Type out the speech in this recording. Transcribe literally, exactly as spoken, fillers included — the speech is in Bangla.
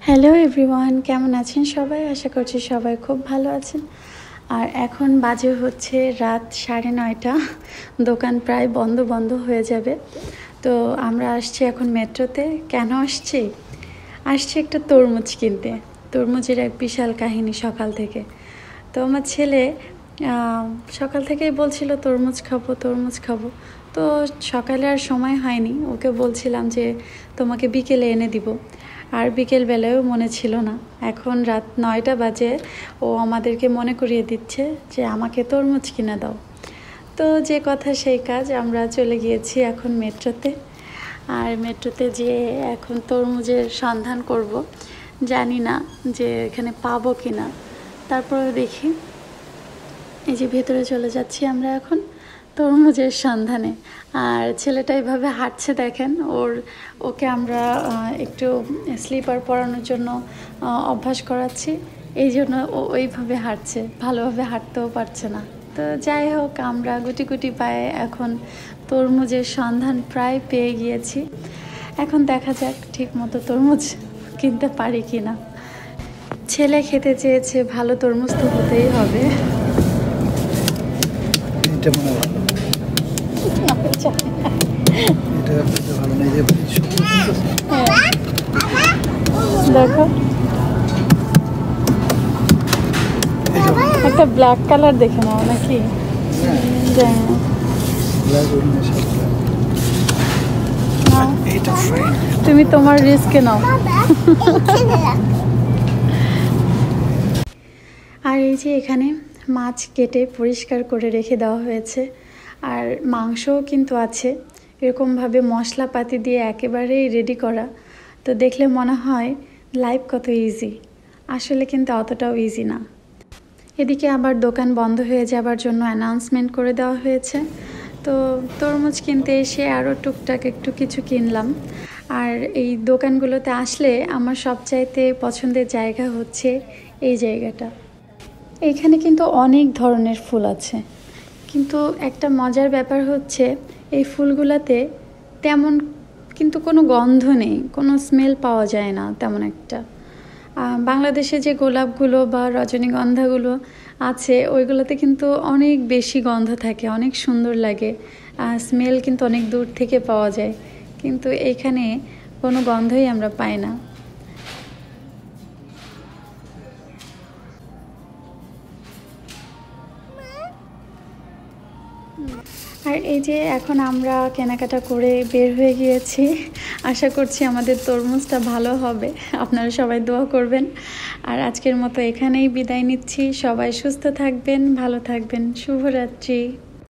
হ্যালো এভরিওয়ান, কেমন আছেন সবাই? আশা করছি সবাই খুব ভালো আছেন। আর এখন বাজে হচ্ছে রাত সাড়ে নয়টা। দোকান প্রায় বন্ধ বন্ধ হয়ে যাবে। তো আমরা আসছি এখন মেট্রোতে। কেন আসছি? আসছি একটা তরমুজ কিনতে। তরমুজের এক বিশাল কাহিনী সকাল থেকে। তো আমার ছেলে সকাল থেকেই বলছিল তরমুজ খাবো তরমুজ খাবো। তো সকালে আর সময় হয়নি, ওকে বলছিলাম যে তোমাকে বিকেলে এনে দিব। আর বিকেলবেলায়ও মনে ছিল না। এখন রাত নয়টা বাজে, ও আমাদেরকে মনে করিয়ে দিচ্ছে যে আমাকে তরমুজ কিনে দাও। তো যে কথা সেই কাজ, আমরা চলে গিয়েছি এখন মেট্রোতে। আর মেট্রোতে যেয়ে এখন তরমুজের সন্ধান করব। জানি না যে এখানে পাবো কি না, তারপরে দেখি। এই যে ভেতরে চলে যাচ্ছি আমরা এখন তরমুজের সন্ধানে। আর ছেলেটা এইভাবে হাঁটছে দেখেন, ওর ওকে আমরা একটু স্লিপার পরানোর জন্য অভ্যাস করাচ্ছি, এই জন্য ও ওইভাবে হাঁটছে, ভালোভাবে হাঁটতেও পারছে না। তো যাই হোক, আমরা গুটি গুটি পায়ে এখন তরমুজের সন্ধান প্রায় পেয়ে গিয়েছি। এখন দেখা যাক ঠিক মতো তরমুজ কিনতে পারি কি না। ছেলে খেতে চেয়েছে, ভালো তরমুজ তো হতেই হবে। এটা মনে ভালো, এটা ভালো নেই যে দেখো একটা ব্ল্যাক কালার দেখে নাও নাকি? তুমি তোমার রিস্কে নাও। আর এই যে এখানে মাছ কেটে পরিষ্কার করে রেখে দেওয়া হয়েছে, আর মাংসও কিন্তু আছে এরকমভাবে মশলাপাতি দিয়ে একেবারেই রেডি করা। তো দেখলে মনে হয় লাইফ কত ইজি, আসলে কিন্তু অতটাও ইজি না। এদিকে আবার দোকান বন্ধ হয়ে যাবার জন্য অ্যানাউন্সমেন্ট করে দেওয়া হয়েছে। তো তরমুজ কিনতে এসে আরও টুকটাক একটু কিছু কিনলাম। আর এই দোকানগুলোতে আসলে আমার সবচাইতে পছন্দের জায়গা হচ্ছে এই জায়গাটা। এইখানে কিন্তু অনেক ধরনের ফুল আছে, কিন্তু একটা মজার ব্যাপার হচ্ছে এই ফুলগুলোতে তেমন কিন্তু কোনো গন্ধ নেই, কোনো স্মেল পাওয়া যায় না তেমন একটা। বাংলাদেশে যে গোলাপগুলো বা রজনীগন্ধাগুলো আছে ওইগুলোতে কিন্তু অনেক বেশি গন্ধ থাকে, অনেক সুন্দর লাগে, স্মেল কিন্তু অনেক দূর থেকে পাওয়া যায়, কিন্তু এইখানে কোনো গন্ধই আমরা পাই না। আর এই যে এখন আমরা কেনাকাটা করে বের হয়ে গিয়েছি। আশা করছি আমাদের তরমুজটা ভালো হবে, আপনারা সবাই দোয়া করবেন। আর আজকের মতো এখানেই বিদায় নিচ্ছি। সবাই সুস্থ থাকবেন, ভালো থাকবেন। শুভরাত্রি।